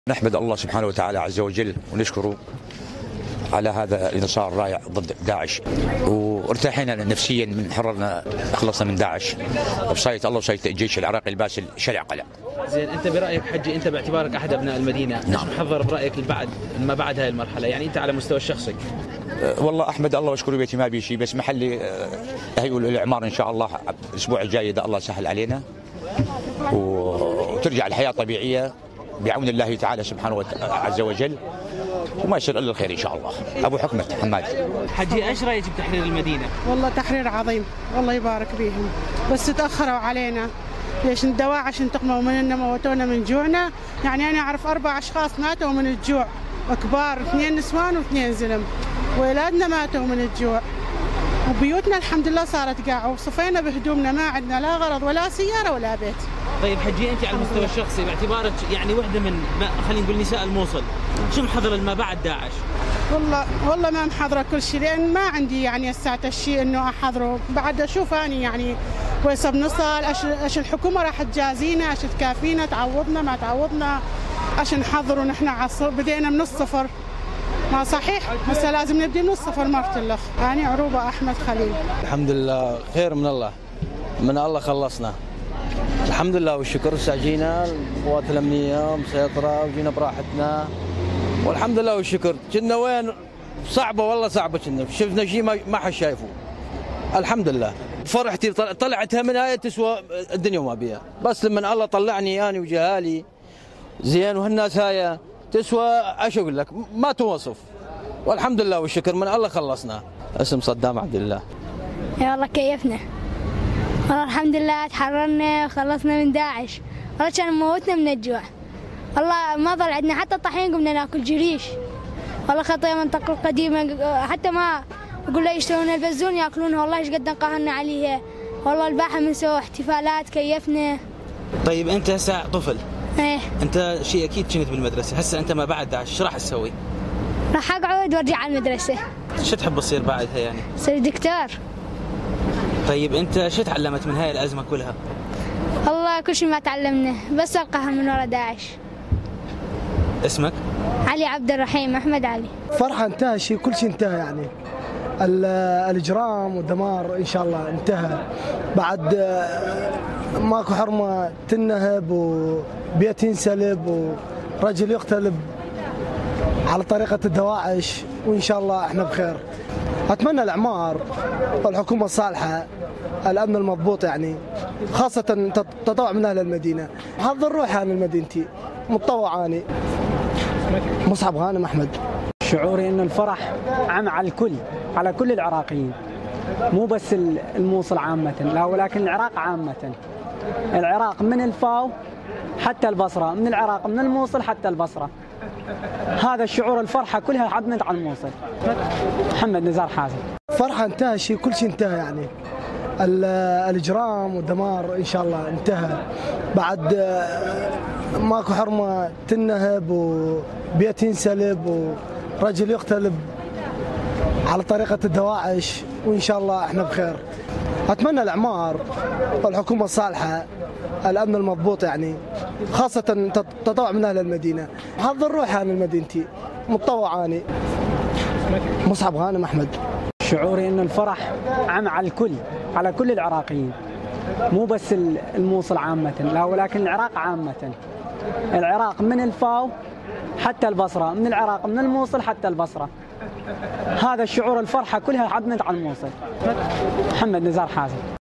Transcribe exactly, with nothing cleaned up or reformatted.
نحمد الله سبحانه وتعالى عز وجل ونشكره على هذا الانتصار الرائع ضد داعش، وارتاحنا نفسيا من حررنا خلصنا من داعش بصاية الله وصاية الجيش العراقي الباسل شرع قلع. زين، انت برايك حجي، انت باعتبارك احد ابناء المدينه، نعم، ايش محضر برايك لبعد ما بعد هاي المرحله؟ يعني انت على مستوى الشخصي. أه والله احمد الله واشكره، بيتي ما بي شيء، بس محلي أه هيئوا الاعمار ان شاء الله الاسبوع الجاي اذا الله سهل علينا، وترجع الحياه طبيعيه بعون الله تعالى سبحانه وتعالى عز وجل، وما يصير الا الخير ان شاء الله. ابو حكمه حماد. حجي، ايش رايك بتحرير المدينه؟ والله تحرير عظيم، والله يبارك بيهم، بس تاخروا علينا. ليش الدواعش انتقموا مننا، موتونا من جوعنا. يعني انا اعرف اربع اشخاص ماتوا من الجوع، كبار، اثنين نسوان واثنين زلم، واولادنا ماتوا من الجوع، وبيوتنا الحمد لله صارت قاع، وصفينا بهدومنا، ما عندنا لا غرض ولا سياره ولا بيت. طيب حجي، انت على المستوى الشخصي باعتبارك يعني وحده من خلينا نقول نساء الموصل، شو محضر ما بعد داعش؟ والله والله ما محضره كل شيء، لان ما عندي يعني الساعه الشيء انه احضره، بعد اشوف اني يعني ويس بنصل، ايش ايش الحكومه راح تجازينا، ايش تكافينا، تعوضنا ما تعوضنا، ايش نحضر ونحن عصر بدينا من الصفر. ما صحيح، هسه لازم نبدي من الصفر مرة الاخ. انا عروبه احمد خليل. الحمد لله خير من الله، من الله خلصنا الحمد لله والشكر. هسه جينا القوات الامنيه مسيطره وجينا براحتنا والحمد لله والشكر. كنا وين صعبه، والله صعبه، كنا شفنا شيء ما, ما حد شايفه. الحمد لله فرحتي طلعتها من هاي تسوى الدنيا وما بيها، بس لما الله طلعني انا وجهالي زين، وهالناس هاي تسوى ايش اقول لك، ما توصف. والحمد لله والشكر، من الله خلصنا. اسم صدام عبد الله. يا والله كيفنا، والله الحمد لله تحررنا وخلصنا من داعش، والله كان موتنا من الجوع، والله ما ظل عندنا حتى طحين قمنا ناكل جريش، والله خطيه منطقة القديمة حتى ما يقول له يشترون البزون ياكلونها، والله ايش قد انقهرنا عليها، والله الباحة من سوى احتفالات كيفنا. طيب انت هسه طفل، ايه انت شيء اكيد كنت بالمدرسة، هسه انت ما بعد داعش شو راح تسوي؟ راح اقعد وارجع على المدرسة. شو تحب تصير بعدها يعني؟ صير دكتور. طيب انت شو تعلمت من هاي الازمة كلها؟ والله كل شيء ما تعلمنا، بس القهر من ورا داعش. اسمك؟ علي عبد الرحيم احمد علي. فرحة انتهى شيء، كل شيء انتهى، يعني الاجرام والدمار ان شاء الله انتهى، بعد ماكو حرمه تنهب وبيت ينسلب ورجل يقتل على طريقه الدواعش، وان شاء الله احنا بخير. اتمنى الاعمار والحكومه الصالحه، الامن المضبوط، يعني خاصه تطوع من اهل المدينه. حضر روحي انا لمدينتي، متطوع اني. مصعب غانم احمد. شعوري انه الفرح عم على الكل، على كل العراقيين، مو بس الموصل عامة، لا ولكن العراق عامة. العراق من الفاو حتى البصرة، من العراق من الموصل حتى البصرة. هذا الشعور، الفرحة كلها عدمت على الموصل. محمد نزار حازم. فرحة انتهى شيء، كل شيء انتهى، يعني الاجرام والدمار ان شاء الله انتهى، بعد ماكو حرمه تنهب وبيت ينسلب ورجل يقتل على طريقه الدواعش، وان شاء الله احنا بخير. اتمنى الاعمار والحكومه الصالحه، الامن المضبوط، يعني خاصه تطوع من اهل المدينه. حضر روحي انا لمدينتي، متطوع اني. مصعب غانم احمد. شعوري انه الفرح عم على الكل، على كل العراقيين، مو بس الموصل عامة، لا ولكن العراق عامة. العراق من الفاو حتى البصرة، من العراق من الموصل حتى البصرة. هذا الشعور، الفرحة كلها عدمت على الموصل. محمد نزار حازم.